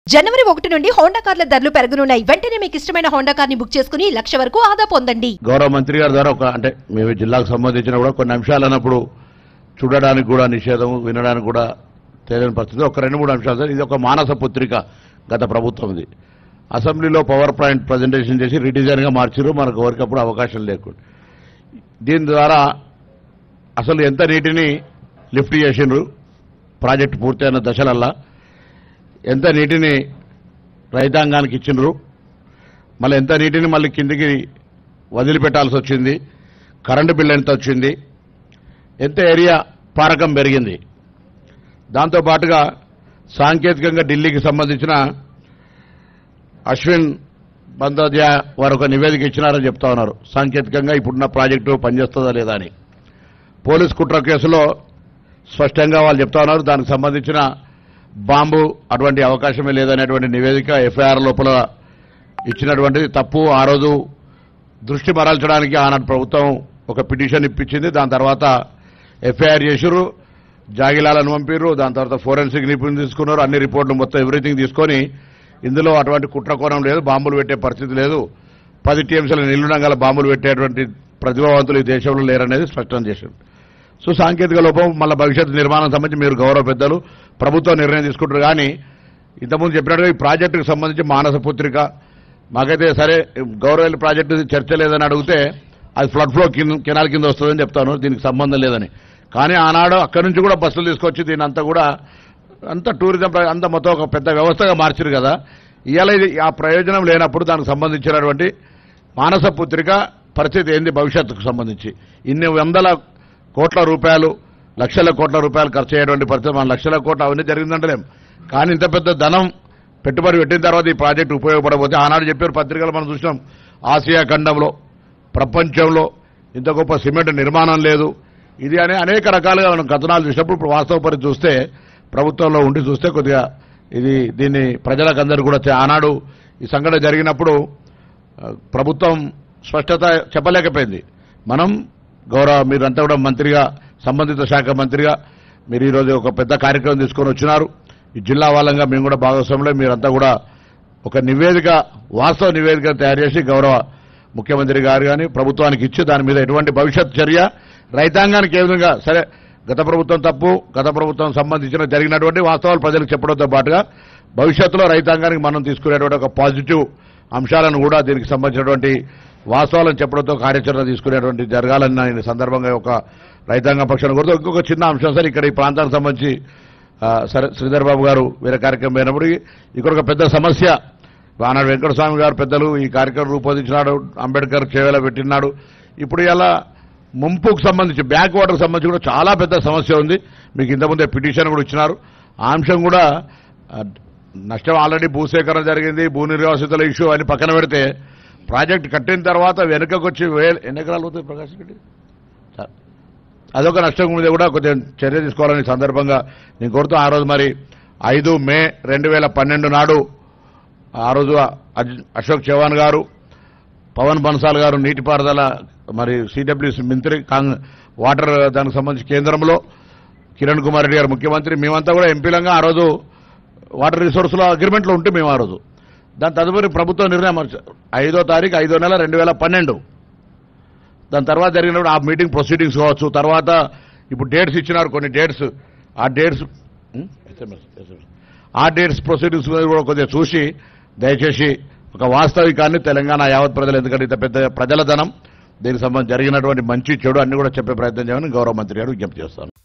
జనవరి 1 నుండి హోండా కార్ల ధరలు పెరగనున్నాయి. వెంటనే మీకు ఇష్టమైన హోండా కార్ని బుక్ చేసుకుని 1 లక్ష వరకు ఆదా పొందండి. గౌరవ మంత్రి గారి ద్వారా అంటే మేము జిల్లాకు సంబంధించిన కూడా కొన్ని అంశాలు అన్నప్పుడు చూడడానికి కూడా నిషేధం, వినడానికి కూడా తెలియని పరిస్థితి. ఒక 2-3 అంశాలు. ఇది ఒక మానస పుత్రిక గత ప్రభుత్వంది. అసెంబ్లీలో పవర్ పాయింట్ ప్రజెంటేషన్ చేసి రీడిజైన్గా మార్చారు. మనకు ఎవరికప్పుడు అవకాశం లేకుండా దీని ద్వారా అసలు ఎంత నీటిని లిఫ్ట్ చేసిండ్రు ప్రాజెక్టు పూర్తయిన దశలల్లా, ఎంత నీటిని రైతాంగానికి ఇచ్చిండ్రు, మళ్ళీ ఎంత నీటిని మళ్ళీ కిందికి వదిలిపెట్టాల్సి వచ్చింది, కరెంటు బిల్లు ఎంత వచ్చింది, ఎంత ఏరియా పారకం పెరిగింది. దాంతోపాటుగా సాంకేతికంగా ఢిల్లీకి సంబంధించిన అశ్విన్ బందోద్యా వారు ఒక నివేదిక ఇచ్చినారని చెప్తా ఉన్నారు. సాంకేతికంగా ఇప్పుడున్న ప్రాజెక్టు పనిచేస్తుందా లేదా అని. పోలీస్ కుట్ర కేసులో స్పష్టంగా వాళ్ళు చెప్తా ఉన్నారు. దానికి సంబంధించిన బాంబు అటువంటి అవకాశమే లేదనేటువంటి నివేదిక ఎఫ్ఐఆర్ లోపల ఇచ్చినటువంటిది తప్పు. ఆ రోజు దృష్టి మరల్చడానికి ఆనాటి ప్రభుత్వం ఒక పిటిషన్ ఇప్పించింది. దాని తర్వాత ఎఫ్ఐఆర్ చేసిర్రు, జాగిలాలను పంపిర్రు. దాని తర్వాత ఫోరెన్సిక్ నిపుణులు తీసుకున్నారు. అన్ని రిపోర్టులు మొత్తం ఎవ్రీథింగ్ తీసుకొని ఇందులో అటువంటి కుట్రకోణం లేదు, బాంబులు పెట్టే పరిస్థితి లేదు, 10 టీఎంసీల నిల్లునంగల బాంబులు పెట్టేటువంటి ప్రతిభావంతులు ఈ దేశంలో లేరనేది స్పష్టం చేశారు. సో సాంకేతిక లోపం మళ్ళీ భవిష్యత్తు నిర్మాణం సంబంధించి మీరు గౌరవ పెద్దలు ప్రభుత్వం నిర్ణయం తీసుకుంటారు. కానీ ఇంతకుముందు చెప్పినట్టుగా ఈ ప్రాజెక్టుకు సంబంధించి మానస పుత్రిక మాకైతే సరే గౌరవ ప్రాజెక్టు చర్చ లేదని అడిగితే అది ఫ్లడ్ ఫ్లో కెనాల్ కింద వస్తుందని చెప్తాను, దీనికి సంబంధం లేదని. కానీ ఆనాడు అక్కడి నుంచి కూడా బస్సులు తీసుకొచ్చి దీని అంతా కూడా అంత టూరిజం అంతా మొత్తం ఒక పెద్ద వ్యవస్థగా మార్చారు కదా. ఇవాళ ఇది ఆ ప్రయోజనం లేనప్పుడు దానికి సంబంధించినటువంటి మానస పుత్రిక పరిస్థితి ఏంది భవిష్యత్తుకు సంబంధించి ఇన్ని వందల కోట్ల రూపాయలు, లక్షల కోట్ల రూపాయలు ఖర్చు అయ్యేటువంటి పరిస్థితి. మన లక్షల కోట్ల అవన్నీ జరిగిందంటలేం. కానీ ఇంత పెద్ద ధనం పెట్టుబడి పెట్టిన తర్వాత ఈ ప్రాజెక్టు ఉపయోగపడబోతే ఆనాడు చెప్పారు పత్రికలు మనం చూసినాం, ఆసియా ఖండంలో ప్రపంచంలో ఇంత గొప్ప సిమెంట్ నిర్మాణం లేదు ఇది అని అనేక రకాలుగా మనం కథనాలు చూసినప్పుడు ఇప్పుడు వాస్తవ పరిస్థితి చూస్తే ప్రభుత్వంలో ఉండి చూస్తే కొద్దిగా దీన్ని ప్రజలకందరూ కూడా ఆనాడు ఈ సంఘటన జరిగినప్పుడు ప్రభుత్వం స్పష్టత చెప్పలేకపోయింది. మనం గౌరవ మీరంతా కూడా మంత్రిగా, సంబంధిత శాఖ మంత్రిగా మీరు ఈరోజు ఒక పెద్ద కార్యక్రమం తీసుకొని వచ్చినారు. ఈ జిల్లా వాళ్ళంగా మేము కూడా భాగస్వాములే. మీరంతా కూడా ఒక నివేదిక, వాస్తవ నివేదిక తయారు చేసి గౌరవ ముఖ్యమంత్రి గారు కానీ ప్రభుత్వానికి ఇచ్చి దాని మీద ఎటువంటి భవిష్యత్ చర్య రైతాంగానికి ఏ విధంగా సరే గత ప్రభుత్వం తప్పు, గత ప్రభుత్వం సంబంధించిన జరిగినటువంటి వాస్తవాలు ప్రజలకు చెప్పడంతో పాటుగా భవిష్యత్తులో రైతాంగానికి మనం తీసుకునేటువంటి ఒక పాజిటివ్ అంశాలను కూడా దీనికి సంబంధించినటువంటి వాస్తవాలను చెప్పడంతో కార్యాచరణ తీసుకునేటువంటి జరగాలని నేను సందర్భంగా ఒక రైతాంగ పక్షాన్ని కోరుతూ ఇంకొక చిన్న అంశం సార్, ఇక్కడ ఈ ప్రాంతానికి సంబంధించి సరే శ్రీధర్ బాబు గారు వేరే కార్యక్రమం అయినప్పుడు ఇక్కడ ఒక పెద్ద సమస్య. ఆనాడు వెంకటస్వామి గారు పెద్దలు ఈ కార్యక్రమం రూపొందించినాడు, అంబేద్కర్ చేవేలా పెట్టినాడు. ఇప్పుడు ఇలా ముంపుకు సంబంధించి బ్యాక్ వాటర్కి సంబంధించి కూడా చాలా పెద్ద సమస్య ఉంది. మీకు ఇంతకుముందే పిటిషన్ కూడా ఇచ్చినారు. ఆ అంశం కూడా నష్టం ఆల్రెడీ భూసేకరణ జరిగింది, భూ నిర్వాసితుల ఇష్యూ అని పక్కన పెడితే ప్రాజెక్ట్ కట్టిన తర్వాత వెనుకకు వచ్చి ఎన్ని ఎకరాలు అవుతుంది ప్రకాశ్ రెడ్డి, అదొక నష్టం మీద కూడా కొంచెం చర్య తీసుకోవాలని సందర్భంగా నేను కోరుతూ ఆ రోజు మరి 5 మే 2012 నాడు ఆ రోజు అశోక్ చవాన్ గారు, పవన్ బన్సాల్ గారు నీటిపారుదల మరి సిడబ్ల్యూసీ మంత్రి, వాటర్ దానికి సంబంధించి కేంద్రంలో కిరణ్ కుమార్ రెడ్డి గారు ముఖ్యమంత్రి, మేమంతా కూడా ఎంపీలంగా ఆ రోజు వాటర్ రిసోర్సుల అగ్రిమెంట్లో ఉంటే మేము ఆ రోజు దాని తదుపరి ప్రభుత్వ నిర్ణయం 5వ తారీఖు 5వ నెల 2012 దాని తర్వాత జరిగినప్పుడు ఆ మీటింగ్ ప్రొసీడింగ్స్ కావచ్చు, తర్వాత ఇప్పుడు డేట్స్ ఇచ్చినారు కొన్ని డేట్స్, ఆ డేట్స్ ప్రొసీడింగ్స్ కూడా కొద్దిగా చూసి దయచేసి ఒక వాస్తవికాన్ని తెలంగాణ యావత్ ప్రజలు, ఎందుకంటే ఇంత పెద్ద ప్రజల ధనం, దీనికి సంబంధించి జరిగినటువంటి మంచి చెడు అన్ని కూడా చెప్పే ప్రయత్నం చేయమని గౌరవ మంత్రి గారు విజ్ఞప్తి చేస్తాను.